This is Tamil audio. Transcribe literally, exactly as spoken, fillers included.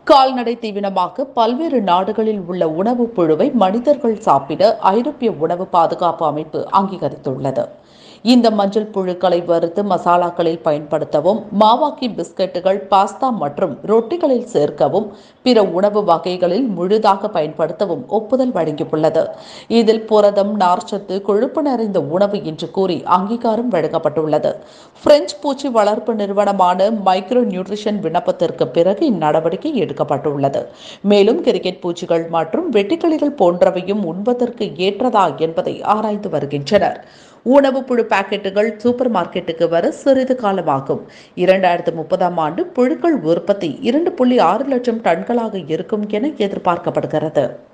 கால்நடை தீவனமாக பல்வேறு நாடுகளில் உள்ள உணவுப் புழுவை மனிதர்கள் சாப்பிட ஐரோப்பிய உணவு பாதுகாப்பு அமைப்பு அங்கீகரித்துள்ளது. இந்த மஞ்சள் புழுக்களை வறுத்து மசாலாக்களில் பயன்படுத்தவும், மாவாக்கி பிஸ்கட்டுகள், பாஸ்தா மற்றும் ரொட்டிகளில் சேர்க்கவும், பிற உணவு வகைகளில் முழுதாக பயன்படுத்தவும் ஒப்புதல் வழங்கியுள்ளது. இதில் புரதம், நார்ச்சத்து, கொழுப்பு நிறைந்த உணவு என்று கூறி அங்கீகாரம் வழங்கப்பட்டுள்ளது. பிரெஞ்சு பூச்சி வளர்ப்பு நிறுவனமான மைக்ரோ நியூட்ரிஷன் விண்ணப்பத்திற்கு பிறகு இந்நடவடிக்கை எடுக்கப்பட்டுள்ளது. மேலும் கிரிக்கெட் பூச்சிகள் மற்றும் வெட்டுக்கிளிகள் போன்றவையும் உண்பதற்கு ஏற்றதா என்பதை ஆராய்ந்து வருகின்றனர். உணவு புழு பாக்கெட்டுகள் சூப்பர் மார்க்கெட்டுக்கு வர சிறிது காலமாகும். இரண்டாயிரத்து முப்பதாம் ஆண்டு புழுக்கள் உற்பத்தி இரண்டு புள்ளி ஆறு லட்சம் டன்களாக இருக்கும் என எதிர்பார்க்கப்படுகிறது.